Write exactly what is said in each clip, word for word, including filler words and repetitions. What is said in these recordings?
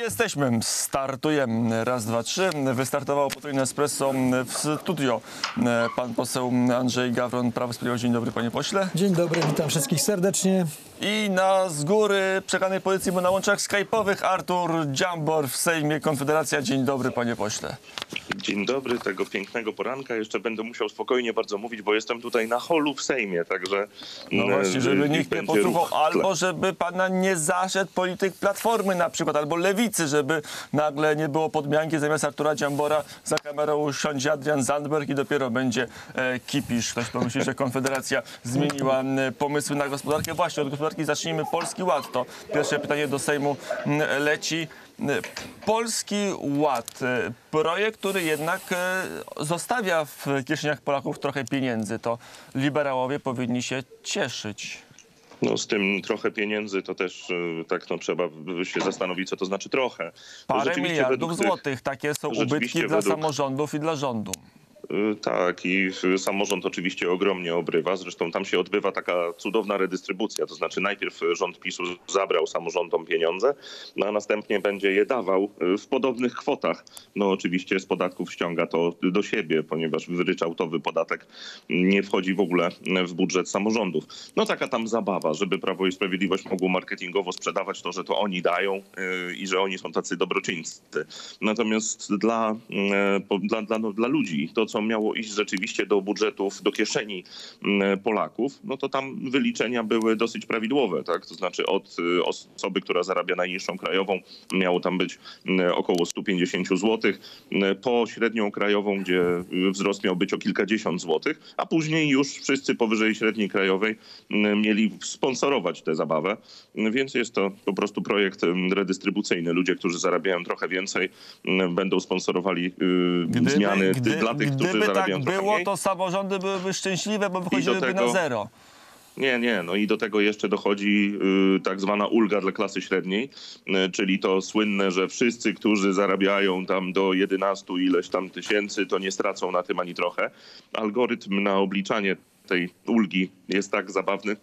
Jesteśmy, startujemy. Raz, dwa, trzy. Wystartowało potrójne espresso w studio. Pan poseł Andrzej Gawron, Prawo i Sprawiedliwość. Dzień dobry, panie pośle. Dzień dobry, witam wszystkich serdecznie. I na z góry przegranej pozycji, bo na łączach skype'owych Artur Dziambor w Sejmie Konfederacja. Dzień dobry, panie pośle. Dzień dobry, tego pięknego poranka. Jeszcze będę musiał spokojnie bardzo mówić, bo jestem tutaj na holu w Sejmie, także... No właśnie, żeby nikt nie posłuchał, ruch. albo żeby pana nie zaszedł polityk Platformy na przykład, albo Lewicy, żeby nagle nie było podmianki, zamiast Artura Dziambora za kamerą usiądzie Adrian Zandberg i dopiero będzie e, kipisz. Ktoś pomyśli, że Konfederacja zmieniła e, pomysły na gospodarkę. Właśnie, od gospodarki zacznijmy. Polski Ład to pierwsze pytanie do Sejmu m, leci. Polski Ład, projekt, który jednak zostawia w kieszeniach Polaków trochę pieniędzy. To liberałowie powinni się cieszyć. No z tym trochę pieniędzy to też tak no, trzeba się zastanowić, co to znaczy trochę. Parę miliardów złotych. Takie są ubytki dla według... samorządów i dla rządu. Tak, i samorząd oczywiście ogromnie obrywa. Zresztą tam się odbywa taka cudowna redystrybucja. To znaczy najpierw rząd PiSu zabrał samorządom pieniądze, no a następnie będzie je dawał w podobnych kwotach. No oczywiście z podatków ściąga to do siebie, ponieważ ryczałtowy podatek nie wchodzi w ogóle w budżet samorządów. No taka tam zabawa, żeby Prawo i Sprawiedliwość mogło marketingowo sprzedawać to, że to oni dają i że oni są tacy dobroczyńcy. Natomiast dla, dla, dla, no, dla ludzi to, co miało iść rzeczywiście do budżetów, do kieszeni Polaków, no to tam wyliczenia były dosyć prawidłowe, tak? To znaczy od osoby, która zarabia najniższą krajową, miało tam być około sto pięćdziesiąt złotych, po średnią krajową, gdzie wzrost miał być o kilkadziesiąt złotych, a później już wszyscy powyżej średniej krajowej mieli sponsorować tę zabawę, więc jest to po prostu projekt redystrybucyjny. Ludzie, którzy zarabiają trochę więcej, będą sponsorowali gdyby, zmiany gdy, dla tych, którzy Gdyby tak było, mniej. to samorządy byłyby szczęśliwe, bo wychodziłyby tego... na zero. Nie, nie. No i do tego jeszcze dochodzi y, tak zwana ulga dla klasy średniej, y, czyli to słynne, że wszyscy, którzy zarabiają tam do jedenastu ileś tam tysięcy, to nie stracą na tym ani trochę. Algorytm na obliczanie tej ulgi jest tak zabawny,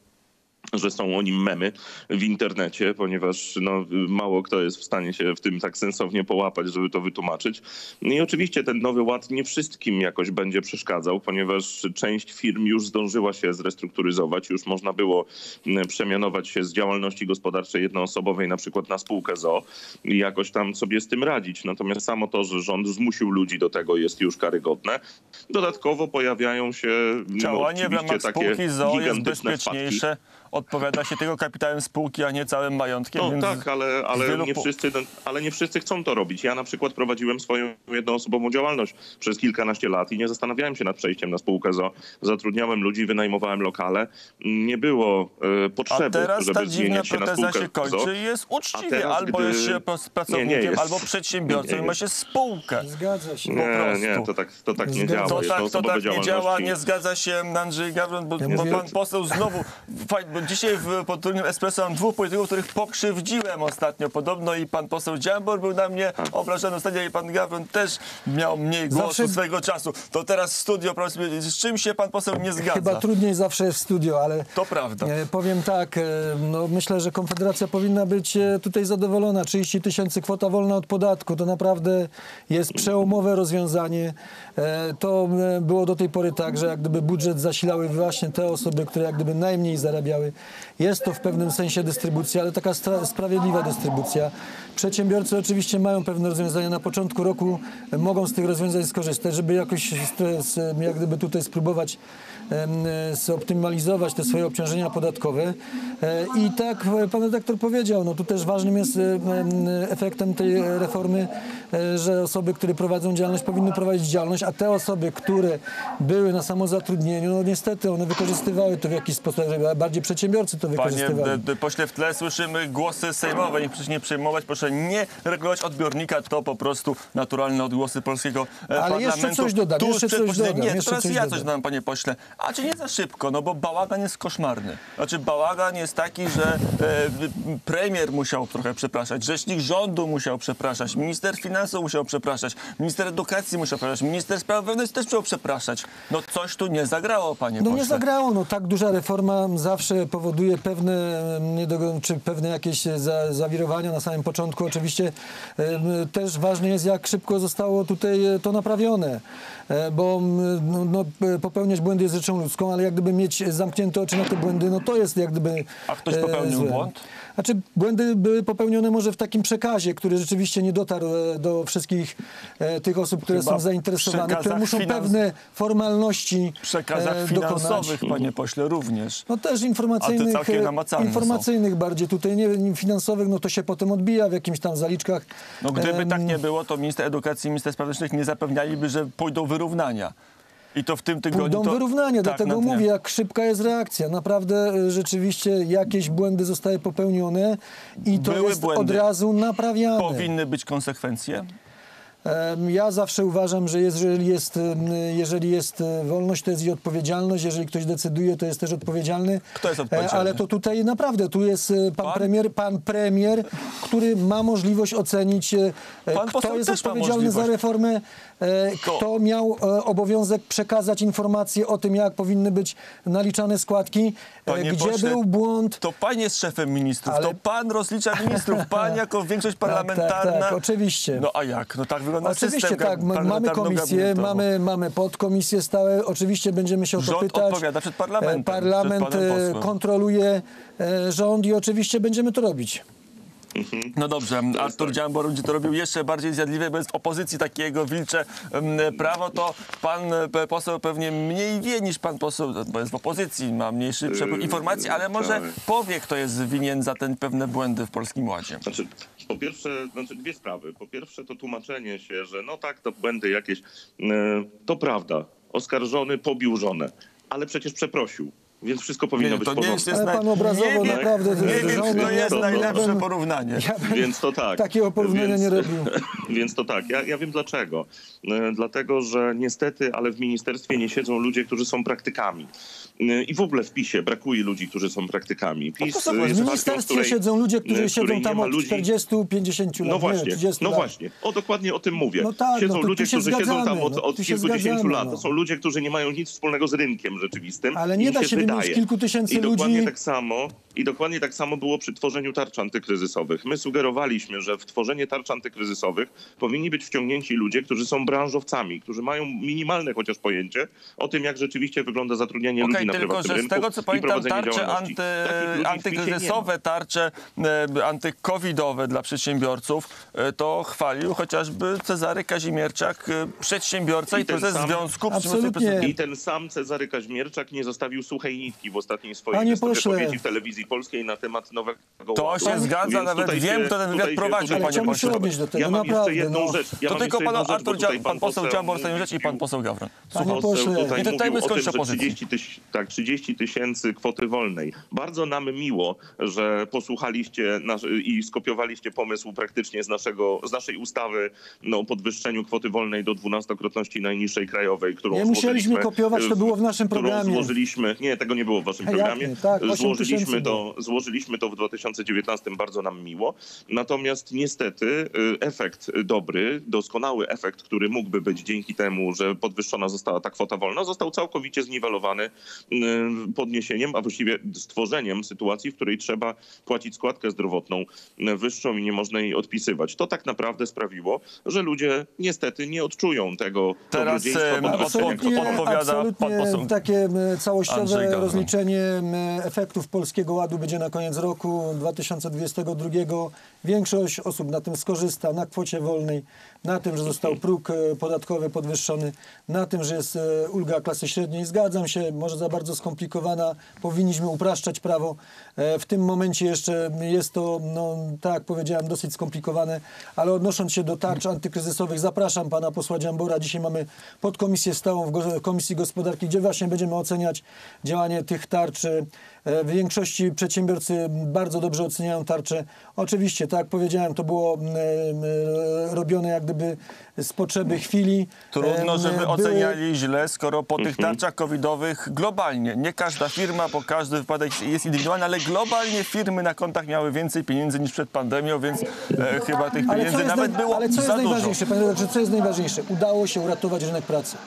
że są o nim memy w internecie, ponieważ no, mało kto jest w stanie się w tym tak sensownie połapać, żeby to wytłumaczyć. I oczywiście ten nowy ład nie wszystkim jakoś będzie przeszkadzał, ponieważ część firm już zdążyła się zrestrukturyzować, już można było przemianować się z działalności gospodarczej jednoosobowej na przykład na spółkę z o o i jakoś tam sobie z tym radzić. Natomiast samo to, że rząd zmusił ludzi do tego, jest już karygodne. Dodatkowo pojawiają się działanie no, w ramach takie spółki z o o jest bezpieczniejsze. Wpadki. Odpowiada się tylko kapitałem spółki, a nie całym majątkiem. No więc tak, ale, ale, nie po... wszyscy, ale nie wszyscy chcą to robić. Ja na przykład prowadziłem swoją jednoosobową działalność przez kilkanaście lat i nie zastanawiałem się nad przejściem na spółkę z o o. Zatrudniałem ludzi, wynajmowałem lokale. Nie było e, potrzeby, a teraz żeby ta dziwna zmieniać się na proteza spółkę się kończy i jest uczciwie. teraz, albo gdy... jest się pracownikiem, nie, nie jest... albo przedsiębiorcą nie, nie. i ma się spółkę. Zgadza się. Nie, po prostu. nie, to tak, to tak nie Zgadza. działa. To tak, to tak nie działa, nie zgadza się Andrzej Gawron, bo, ja bo mówię... pan poseł znowu... Bo dzisiaj w potrójnym espresso mam dwóch polityków, których pokrzywdziłem ostatnio podobno i pan poseł Dziambor był na mnie obrażony ostatnio i pan Gawron też miał mniej głosu zawsze... swojego czasu. To teraz studio, proszę, z czym się pan poseł nie zgadza? Chyba trudniej zawsze jest w studio, ale to prawda. E, powiem tak, e, no myślę, że Konfederacja powinna być e, tutaj zadowolona. trzydzieści tysięcy kwota wolna od podatku, to naprawdę jest przełomowe rozwiązanie. E, to e, było do tej pory tak, że jak gdyby budżet zasilały właśnie te osoby, które jak gdyby najmniej zarabiały. Jest to w pewnym sensie dystrybucja, ale taka sprawiedliwa dystrybucja. Przedsiębiorcy oczywiście mają pewne rozwiązania. Na początku roku mogą z tych rozwiązań skorzystać, żeby jakoś jak gdyby tutaj spróbować zoptymalizować te swoje obciążenia podatkowe. I tak pan redaktor powiedział, no tu też ważnym jest efektem tej reformy, że osoby, które prowadzą działalność, powinny prowadzić działalność, a te osoby, które były na samozatrudnieniu, no niestety one wykorzystywały to w jakiś sposób, bardziej przedsiębiorcy to wykorzystywali. Panie pośle, w tle słyszymy głosy sejmowe, nie proszę nie przejmować, proszę nie regulować odbiornika, to po prostu naturalne odgłosy polskiego Ale parlamentu. jeszcze coś dodam, Tuż jeszcze przed coś dodam. Nie, jeszcze teraz coś ja dodam. coś dodam, panie pośle. A czy nie za szybko, no bo bałagan jest koszmarny. Znaczy bałagan jest taki, że e, premier musiał trochę przepraszać, rzecznik rządu musiał przepraszać, minister finansów musiał przepraszać, minister edukacji musiał przepraszać, minister spraw wewnętrznych też musiał przepraszać. No coś tu nie zagrało, panie No pośle. nie zagrało, no tak duża reforma zawsze powoduje pewne, niedogo- czy pewne jakieś za, zawirowania na samym początku. Oczywiście e, też ważne jest, jak szybko zostało tutaj to naprawione, e, bo no, no, popełniać błędy jest rzeczą ludzką, ale jak gdyby mieć zamknięte oczy na te błędy, no to jest jak gdyby A ktoś popełnił złe. błąd? Znaczy, błędy były popełnione może w takim przekazie, który rzeczywiście nie dotarł e, do wszystkich e, tych osób, które Chyba są zainteresowane, które przekazach muszą finans- pewne formalności W przekazach e, finansowych, dokonać. panie pośle, również. No też A informacyjnych, te całkiem e, namacalne informacyjnych bardziej tutaj, nie finansowych, no to się potem odbija w jakimś tam zaliczkach. No gdyby Em, tak nie było, to minister edukacji i minister spraw wewnętrznych nie zapewnialiby, że pójdą wyrównania. I to w tym tygodniu... Pójdą to... wyrównania, tak, dlatego na dnie. mówię, jak szybka jest reakcja. Naprawdę e, rzeczywiście jakieś błędy zostały popełnione i to Były jest błędy. od razu naprawiane. Powinny być konsekwencje? Em, Ja zawsze uważam, że jeżeli jest, em, jeżeli jest e, wolność, to jest i odpowiedzialność. Jeżeli ktoś decyduje, to jest też odpowiedzialny. Kto jest E, odpowiedzialny? Ale to tutaj naprawdę, tu jest e, pan, Pan? premier, pan premier, który ma możliwość ocenić, e, Pan kto poseł jest też ma odpowiedzialny za możliwość. reformę, e, Kto? kto miał e, obowiązek przekazać informacje o tym, jak powinny być naliczane składki, e, Panie gdzie pośle, był błąd. To pan jest szefem ministrów, Ale- to pan rozlicza ministrów, pan jako większość parlamentarna. Tak, tak, oczywiście. No a jak? No tak wygląda Oczywiście system tak, m- mamy parlamentarno-gabinetowy. komisję, mamy, mamy podkomisje stałe, oczywiście będziemy się o to Rząd pytać. odpowiada przed parlamentem, E, Parlament przed panem e, posłem. kontroluje e, rząd i oczywiście będziemy to robić. No dobrze, Artur Dziambor będzie to robił jeszcze bardziej zjadliwie, bo jest w opozycji takiego wilcze em, prawo, to pan e, poseł pewnie mniej wie niż pan poseł, bo jest w opozycji, ma mniejszy przepływ informacji, ale może tak. powie, kto jest winien za te pewne błędy w Polskim Ładzie. Znaczy, po pierwsze, znaczy dwie sprawy. Po pierwsze to tłumaczenie się, że no tak, to błędy jakieś. e, To prawda, oskarżony pobił żonę, ale przecież przeprosił. Więc wszystko powinno Nie, być to w nie porządku. jest, Ale pan obrazowo nie wiem, naprawdę to nie jest wiem, żona, to jest to- najlepsze ja bym- porównanie. Ja bym Więc to tak. takiego porównania Więc- nie robił. Więc to tak, ja, ja wiem dlaczego. E, Dlatego, że niestety, ale w ministerstwie nie siedzą ludzie, którzy są praktykami. E, I w ogóle w PiSie brakuje ludzi, którzy są praktykami. PiS to są- e, W jest partią, ministerstwie której- siedzą ludzie, e, którzy w siedzą której nie tam ma od ludzi- czterdziestu pięćdziesięciu lat. No nie, właśnie, trzydziestu no lat. właśnie. O, dokładnie o tym mówię. No tak, siedzą no to ludzie, tu się którzy siedzą tam zgadzamy, od, no, od tu się kilkudziesięciu zgadzamy, lat. no. To są ludzie, którzy nie mają nic wspólnego z rynkiem rzeczywistym. Ale nie Im da się wymienić wydaje. kilku tysięcy I dokładnie ludzi. tak samo. I dokładnie tak samo było przy tworzeniu tarcz antykryzysowych. My sugerowaliśmy, że w tworzenie tarcz antykryzysowych powinni być wciągnięci ludzie, którzy są branżowcami, którzy mają minimalne chociaż pojęcie o tym, jak rzeczywiście wygląda zatrudnianie Okej, ludzi na tylko prywatnym że z rynku tego co i pamiętam, prowadzenie tarcze działalności. anty, Takich ludzi w PiSie nie ma. antykryzysowe, tarcze e, antykowidowe dla przedsiębiorców, e, to chwalił chociażby Cezary Kazimierczak, e, przedsiębiorca i, I ten prezes sam- Związku Absolutnie. Przedsiębiorców. I ten sam Cezary Kaźmierczak nie zostawił suchej nitki w ostatniej swojej Panie wypowiedzi pośle. w telewizji polskiej na temat nowego To ładu. się zgadza, Więc nawet tutaj wiem, się- kto ten wywiad tutaj się- prowadził, tutaj- Ale panie chciałbym pośle. się odnieść do tego, Ja mam naprawdę. jeszcze jedną no. rzecz. Ja To mam tylko jeszcze pan jedną rzecz, Artur bo tutaj Dziambor, pan poseł poseł Dziambor ostatnią rzecz i pan mówił- poseł Gawron. Panie Poseł pośle. tutaj I to dajmy mówił o tym, skończyć że opozycji. trzydzieści tyś- tak, trzydzieści tysięcy kwoty wolnej. Bardzo nam miło, że posłuchaliście nasz, i skopiowaliście pomysł praktycznie z, naszego, z naszej ustawy no, o podwyższeniu kwoty wolnej do dwunastokrotności najniższej krajowej, którą Nie musieliśmy złożyliśmy, kopiować, to e, było w naszym którą programie. Złożyliśmy, nie, tego nie było w waszym Jak programie. nie? Tak, osiem złożyliśmy, tysięcy to, złożyliśmy to w dwa tysiące dziewiętnastym, bardzo nam miło. Natomiast niestety y, efekt dobry, doskonały efekt, który mógłby być dzięki temu, że podwyższona została ta kwota wolna, został całkowicie zniwelowany y, podniesieniem, a właściwie stworzeniem sytuacji, w której trzeba płacić składkę zdrowotną y, wyższą i nie można jej odpisywać. To tak naprawdę sprawiło, że ludzie niestety nie odczują tego Teraz, dobrodziejstwa e, podwyższenia Absolutnie, kwoty wolnej. odpowiada pan absolutnie poseł takie m, Andrzej całościowe Gawron. rozliczenie m, efektów Polskiego Ładu będzie na koniec roku dwa tysiące dwudziestego drugiego. Większość osób na tym skorzysta, na kwocie wolnej, na tym, że został próg e, podatkowy podwyższony, na tym, że jest e, ulga klasy średniej. Zgadzam się, może za bardzo skomplikowana, powinniśmy upraszczać prawo. E, W tym momencie jeszcze jest to, no, tak jak powiedziałem, dosyć skomplikowane, ale odnosząc się do tarcz antykryzysowych, zapraszam pana posła Dziambora. Dzisiaj mamy podkomisję stałą w Go- Komisji Gospodarki, gdzie właśnie będziemy oceniać działanie tych tarcz. E, W większości przedsiębiorcy bardzo dobrze oceniają tarcze. Oczywiście, tak jak powiedziałem, to było mm, e, robione jak gdyby z potrzeby chwili. Trudno, E, żeby były- oceniali źle, skoro po tych Mhm. tarczach covidowych globalnie, nie każda firma, bo każdy wypadek jest indywidualny, ale globalnie firmy na kontach miały więcej pieniędzy niż przed pandemią, więc e, chyba tych Ale co pieniędzy jest, nawet naj... było Ale co jest za dużo. najważniejsze, panie redaktorze, co jest najważniejsze? Udało się uratować rynek pracy.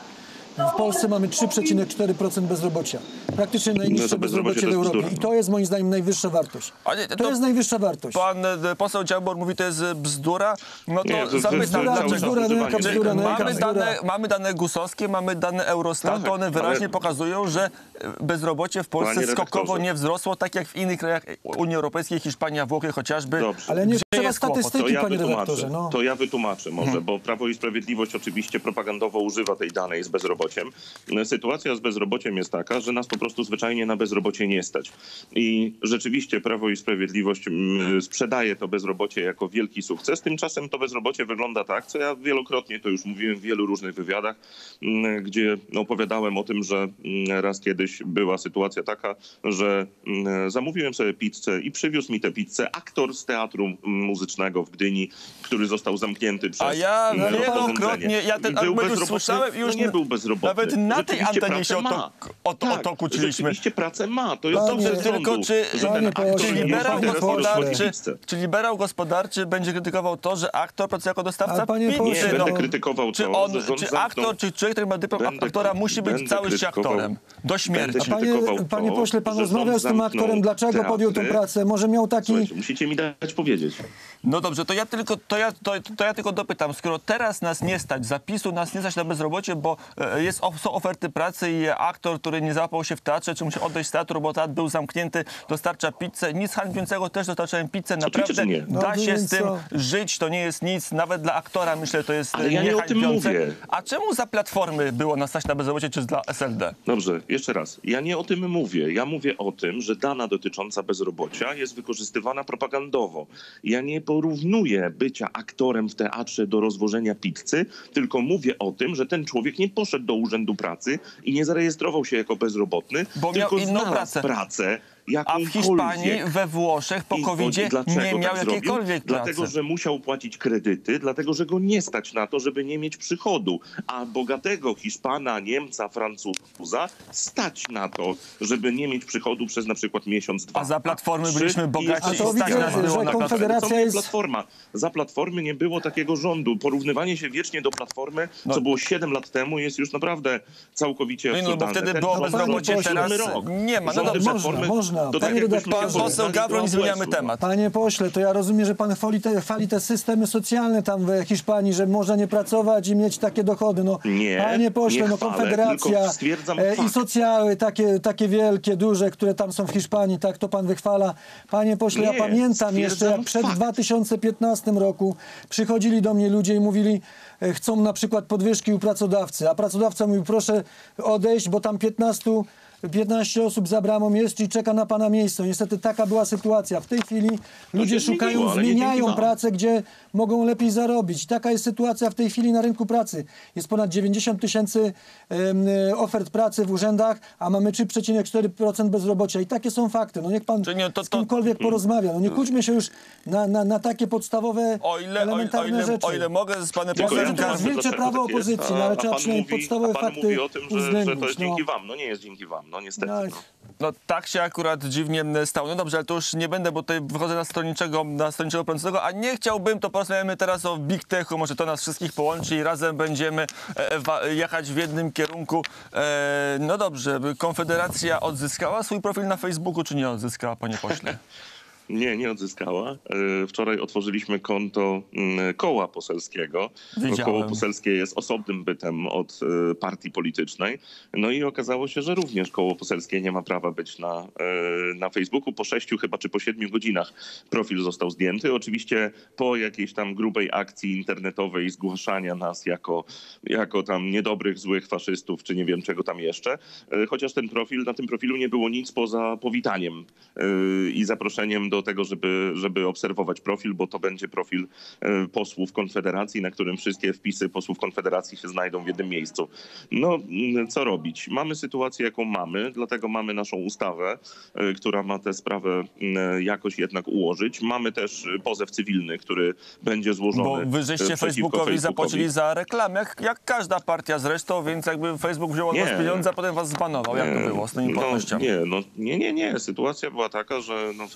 W Polsce mamy trzy przecinek cztery procent bezrobocia. Praktycznie najniższe No to bezrobocie bezrobocie w to jest Europie. bzdura. I to jest moim zdaniem najwyższa wartość. A nie, To, to- jest najwyższa wartość. Pan e, poseł Dziambor mówi, to jest bzdura. No to Nie, to jest zapytam, bzdura, dlaczego? bzdura, no jaka Czy bzdura, no jaka mamy, bzdura? dane, mamy dane gusowskie, mamy dane Eurostatu, Tak, one wyraźnie ale- pokazują, że bezrobocie w Polsce Panie skokowo redaktorze. nie wzrosło, tak jak w innych krajach Unii Europejskiej, Hiszpania, Włochy chociażby. Dobrze. Ale nie Gdzie trzeba jest kłopot? statystyki, To ja panie wytłumaczę, redaktorze. No. to ja wytłumaczę może, bo Prawo i Sprawiedliwość oczywiście propagandowo używa tej danej z bezrobociem. Sytuacja z bezrobociem jest taka, że nas po prostu zwyczajnie na bezrobocie nie stać. I rzeczywiście Prawo i Sprawiedliwość mm, sprzedaje to bezrobocie jako wielki sukces. Tymczasem to bezrobocie wygląda tak, co ja wielokrotnie to już mówiłem w wielu różnych wywiadach, mm, gdzie opowiadałem o tym, że mm, raz kiedyś była sytuacja taka, że mm, zamówiłem sobie pizzę i przywiózł mi tę pizzę aktor z teatru muzycznego w Gdyni, który został zamknięty przez A ja mm, wielokrotnie, rozporządzenie. ja ten Był argument już bezrobotny? słyszałem i już no nie był bezrobotny. nawet na tej Rzeczywiście antenie się o pracę to, ma. o, to, o Tak, to kłóciliśmy. Rzeczywiście pracę ma. To jest Panie- dobrze z Tylko rządu, czy, że ten Panie aktor pośle, czy, nie liberał może teraz gospodarczy, pizzę. czy liberał gospodarczy będzie krytykował to, że aktor pracuje jako dostawca Ale panie pizzy? pośle, Nie, no, będę krytykował Czy, to, on, że rząd czy zamknął- aktor, czy człowiek, który ma dyplom Będę- aktora, musi być będę cały życie krytykował- aktorem? Do śmierci. będę A panie, krytykował to, panie pośle, pan że rozmawiał rząd z tym zamknął aktorem, dlaczego podjął tę teatry. pracę? Może miał taki... Słuchajcie, musicie mi dać powiedzieć. No dobrze, to ja tylko, to ja, to, to ja tylko dopytam, skoro teraz nas nie stać, zapisu nas nie stać na bezrobocie, bo e, jest, o- są oferty pracy i aktor, który nie załapał się w teatrze, czy musi odejść z teatru, bo teatr był zamknięty, dostarcza pizzę. Nic hańbiącego, też dostarczałem pizzę. Naprawdę czy nie? da No, się więc z tym co? żyć, to nie jest nic, nawet dla aktora myślę, to jest Ale e, ja nie o tym niehańbiące. mówię. A czemu za Platformy było nas stać na bezrobocie, czy dla S L D? Dobrze, jeszcze raz. Ja nie o tym mówię. Ja mówię o tym, że dana dotycząca bezrobocia jest wykorzystywana propagandowo. Ja nie porównuję bycia aktorem w teatrze do rozwożenia pizzy, tylko mówię o tym, że ten człowiek nie poszedł do urzędu pracy i nie zarejestrował się jako bezrobotny, Bo miał tylko inną znalazł pracę. pracę A w jakąkolwiek. Hiszpanii, we Włoszech po I kowidzie dlaczego nie miał tak zrobił? jakiejkolwiek pracy. Dlatego, że musiał płacić kredyty, dlatego, że go nie stać na to, żeby nie mieć przychodu. A bogatego Hiszpana, Niemca, Francuza stać na to, żeby nie mieć przychodu przez na przykład miesiąc, dwa. A za Platformy trzy byliśmy i bogaci A i to stać widzę, nas że było na Konfederacja Platformie. Co jest- Platforma? Za Platformy nie było takiego rządu. Porównywanie się wiecznie do Platformy, No. co było siedem lat temu, jest już naprawdę całkowicie No i no, bo absurdalne. wtedy Ten było rząd bezrobocie, był teraz rok. nie ma. No Rządy dobrze, Platformy, można, można. to tak Panie jakbyśmy redaktorze. porównali Pan poseł do Gawroń, O S-u. zmieniamy temat. Panie pośle, to ja rozumiem, że pan chwali te, chwali te systemy socjalne tam w Hiszpanii, że można nie pracować i mieć takie dochody. No, Nie, panie pośle, nie no chwalę, Konfederacja tylko stwierdzam e, i fakt. socjały takie, takie wielkie, duże, które tam są w Hiszpanii, tak to pan wychwala. Panie pośle, ja Nie, pamiętam jeszcze, stwierdzam jak przed fakt. dwa tysiące piętnastym roku przychodzili do mnie ludzie i mówili, e, chcą na przykład podwyżki u pracodawcy, a pracodawca mówił, proszę odejść, bo tam piętnaście piętnaście osób za bramą jest i czeka na pana miejsce. Niestety taka była sytuacja. W tej chwili ludzie się szukają, zmieniło, ale nie zmieniają dzięki wam. pracę, gdzie mogą lepiej zarobić. Taka jest sytuacja w tej chwili na rynku pracy. Jest ponad dziewięćdziesiąt tysięcy em, ofert pracy w urzędach, a mamy trzy przecinek cztery procent bezrobocia. I takie są fakty. No niech pan Czyli nie, to- z to- kimkolwiek porozmawia. No nie kłóćmy się już na, na, na takie podstawowe, O ile, o, ile, o, elementarne ile, rzeczy. o ile mogę z panem Tylko posłem wiem, to jest Gawroń- wielkie dlaczego prawo tak jest, opozycji, no ale a trzeba pan przynajmniej mówi- podstawowe a pan fakty mówi o tym, że, że to uwzględnić, jest no. dzięki wam. No nie jest dzięki wam, no niestety. No, No. No tak się akurat dziwnie stało. No dobrze, ale to już nie będę, bo tutaj wychodzę na stronniczego, na stronniczego prowadzącego, a nie chciałbym, to porozmawiamy teraz o Big Techu, może to nas wszystkich połączy i razem będziemy e, wa- jechać w jednym kierunku. E, no dobrze, Konfederacja odzyskała swój profil na Facebooku, czy nie odzyskała, panie pośle? Nie, nie odzyskała. E, Wczoraj otworzyliśmy konto mm, koła poselskiego. Wiedziałem. Koło poselskie jest osobnym bytem od e, partii politycznej. No i okazało się, że również koło poselskie nie ma prawa być na, e, na Facebooku. Po sześciu chyba, czy po siedmiu godzinach profil został zdjęty. Oczywiście po jakiejś tam grubej akcji internetowej zgłaszania nas jako, jako tam niedobrych, złych faszystów, czy nie wiem czego tam jeszcze. E, Chociaż ten profil, na tym profilu nie było nic poza powitaniem e, i zaproszeniem do tego, żeby, żeby obserwować profil, bo to będzie profil e, posłów Konfederacji, na którym wszystkie wpisy posłów Konfederacji się znajdą w jednym miejscu. No, mm, co robić? Mamy sytuację, jaką mamy, dlatego mamy naszą ustawę, e, która ma tę sprawę mm, jakoś jednak ułożyć. Mamy też e, pozew cywilny, który będzie złożony Bo wy żeście e, przeciwko Facebookowi zapłacili za reklamę, jak, jak każda partia zresztą, więc jakby Facebook wziął od Nie. was pieniądze, a potem was zbanował. Jak to było z tymi no, płatnościami? nie, no, nie, nie, nie. Sytuacja była taka, że no, Facebook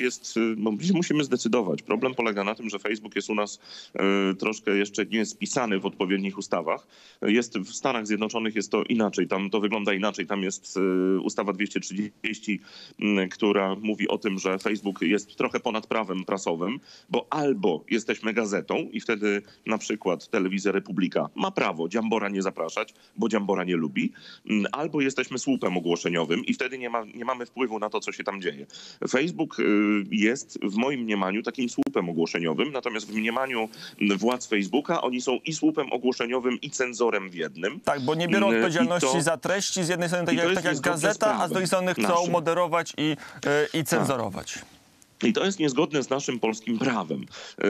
jest, no, musimy zdecydować. Problem polega na tym, że Facebook jest u nas e, troszkę jeszcze nie spisany w odpowiednich ustawach. Jest w Stanach Zjednoczonych jest to inaczej, tam to wygląda inaczej. Tam jest e, ustawa dwieście trzydzieści, m, która mówi o tym, że Facebook jest trochę ponad prawem prasowym, bo albo jesteśmy gazetą i wtedy na przykład Telewizja Republika ma prawo Dziambora nie zapraszać, bo Dziambora nie lubi, m, albo jesteśmy słupem ogłoszeniowym i wtedy nie, ma, nie mamy wpływu na to, co się tam dzieje. Facebook y, jest w moim mniemaniu takim słupem ogłoszeniowym, natomiast w mniemaniu władz Facebooka oni są i słupem ogłoszeniowym, i cenzorem w jednym. Tak, bo nie biorą Y, odpowiedzialności to, za treści, z jednej strony tak i to jak, jest tak jak niezgodne z gazeta, a z prawem drugiej strony chcą naszym. moderować i, y, i cenzurować. I to jest niezgodne z naszym polskim prawem.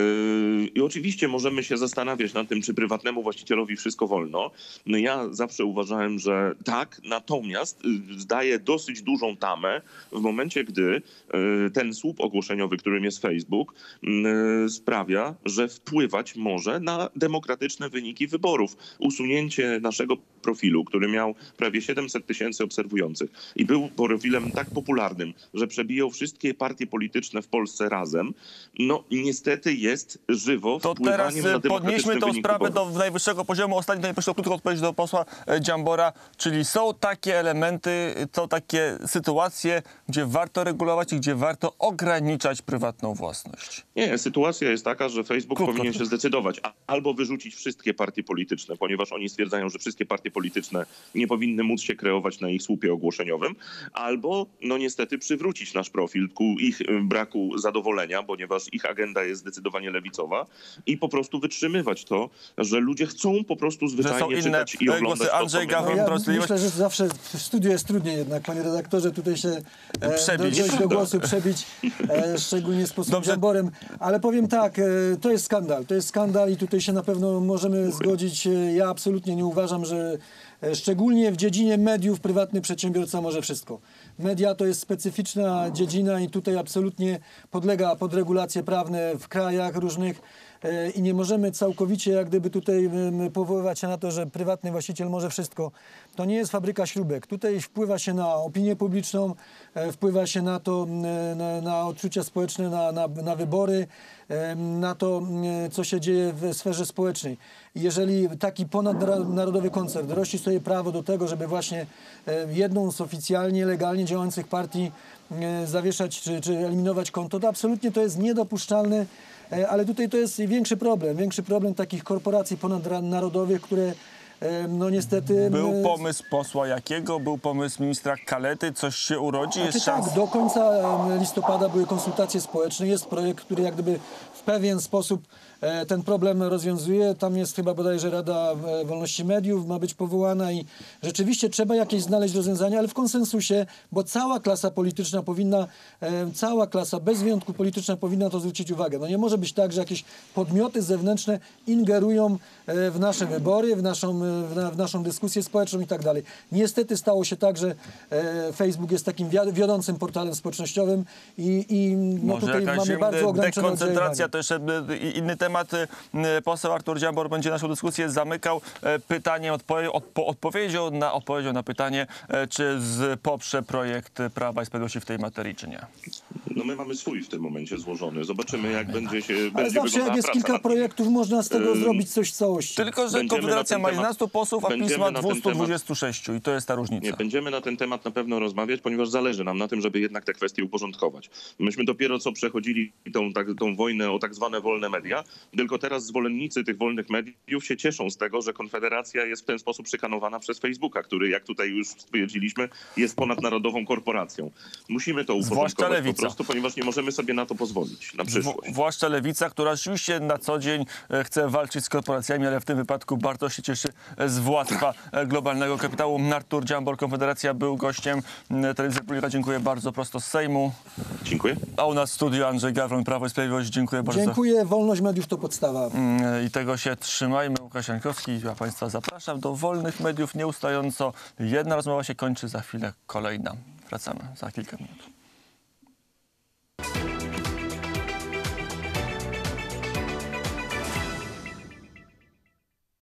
Yy, I oczywiście możemy się zastanawiać nad tym, czy prywatnemu właścicielowi wszystko wolno. No ja zawsze uważałem, że tak, natomiast yy, zdaje dosyć dużą tamę w momencie, gdy yy, ten słup ogłoszeniowy, którym jest Facebook, yy, sprawia, że wpływać może na demokratyczne wyniki wyborów. Usunięcie naszego profilu, który miał prawie siedemset tysięcy obserwujących i był profilem tak popularnym, że przebijał wszystkie partie polityczne w Polsce razem, no niestety jest żywo To teraz wpływaniem na y, demokratyczny podnieśmy tą wynik sprawę wyborów. do najwyższego poziomu. Ostatnio najwyższą krótką odpowiedź do posła e, Dziambora, czyli są takie elementy, to takie sytuacje, gdzie warto regulować i gdzie warto ograniczać prywatną własność. Nie, sytuacja jest taka, że Facebook Krótko. powinien się zdecydować a- albo wyrzucić wszystkie partie polityczne, ponieważ oni stwierdzają, że wszystkie partie polityczne nie powinny móc się kreować na ich słupie ogłoszeniowym, albo no niestety przywrócić nasz profil ku ich y, braku zadowolenia, ponieważ ich agenda jest zdecydowanie lewicowa i po prostu wytrzymywać to, że ludzie chcą po prostu Że są zwyczajnie inne czytać i głosy. oglądać to, Andrzej co my Gawron, mamy. Ja Prawo i Sprawiedliwość. myślę, że zawsze w studiu jest trudniej jednak, panie redaktorze, tutaj się e, Przebić. do, dojść do głosu, przebić, e, szczególnie z posłem Dobrze. Dziamborem. Ale powiem tak, e, to jest skandal, to jest skandal i tutaj się na pewno możemy zgodzić. E, Ja absolutnie nie uważam, że e, szczególnie w dziedzinie mediów prywatny przedsiębiorca może wszystko. Media to jest specyficzna dziedzina i tutaj absolutnie podlega pod regulacje prawne w krajach różnych. E, I nie możemy całkowicie jak gdyby tutaj em, powoływać się na to, że prywatny właściciel może wszystko. To nie jest fabryka śrubek. Tutaj wpływa się na opinię publiczną, e, wpływa się na to, m, na, na odczucia społeczne, na, na, na wybory, em, na to, m, co się dzieje w sferze społecznej. I jeżeli taki ponadnarodowy koncern rości sobie prawo do tego, żeby właśnie e, jedną z oficjalnie, legalnie działających partii e, zawieszać czy, czy eliminować konto, to absolutnie to jest niedopuszczalne. E, Ale tutaj to jest większy problem, większy problem takich korporacji ponadnarodowych, które e, no niestety... Był m, pomysł posła Jakiego, był pomysł ministra Kalety, coś się urodzi, jest Znaczy szansa. tak, do końca em, listopada były konsultacje społeczne, jest projekt, który jak gdyby w pewien sposób e, ten problem rozwiązuje. Tam jest chyba bodajże Rada e, Wolności Mediów ma być powołana i rzeczywiście trzeba jakieś znaleźć rozwiązania, ale w konsensusie, bo cała klasa polityczna powinna, e, cała klasa bez wyjątku polityczna powinna to zwrócić uwagę. No nie może być tak, że jakieś podmioty zewnętrzne ingerują e, w nasze wybory, w naszą, e, w, na, w naszą dyskusję społeczną i tak dalej. Niestety stało się tak, że e, Facebook jest takim wia- wiodącym portalem społecznościowym i, i no Może tutaj jakaś mamy bardzo de- ograniczone dekoncentracja, oddziaływanie. to jeszcze y, inny temat. Y, Poseł Artur Dziambor będzie naszą dyskusję zamykał e, pytaniem, odpowie, odpo, odpowiedzią, na, odpowiedzią na pytanie, e, czy z, poprze projekt Prawa i Sprawiedliwości w tej materii, czy nie. No my mamy swój w tym momencie złożony. Zobaczymy, jak będzie się Ale będzie zawsze wyglądała jak jest praca kilka nad nim. projektów, można z tego Ym, zrobić coś w całości. Tylko, że Będziemy Konfederacja na ten ma temat- jedenastu posłów, a PiS będziemy ma na ten dwieście dwadzieścia sześć i to jest ta różnica. Nie, będziemy na ten temat na pewno rozmawiać, ponieważ zależy nam na tym, żeby jednak te kwestie uporządkować. Myśmy dopiero co przechodzili tą, tak, tą wojnę o tak zwane wolne media, tylko teraz zwolennicy tych wolnych mediów się cieszą z tego, że Konfederacja jest w ten sposób szykanowana przez Facebooka, który, jak tutaj już stwierdziliśmy, jest ponadnarodową korporacją. Musimy to Zwłaszcza uporządkować po lewica. prostu, ponieważ nie możemy sobie na to pozwolić na W, przyszłość. zwłaszcza Lewica, która rzeczywiście na co dzień e, chce walczyć z korporacjami, ale w tym wypadku bardzo się cieszy e, z władztwa e, globalnego kapitału. Artur Dziambor, Konfederacja, był gościem m, Telewizji Republika. Dziękuję bardzo prosto z Sejmu. Dziękuję. A u nas w studiu Andrzej Gawron, Prawo i Sprawiedliwość. Dziękuję bardzo. Dziękuję, wolność mediów to podstawa. Mm, I tego się trzymajmy. Łukasz Jankowski, ja Państwa zapraszam do wolnych mediów nieustająco. Jedna rozmowa się kończy, za chwilę kolejna. Wracamy za kilka minut.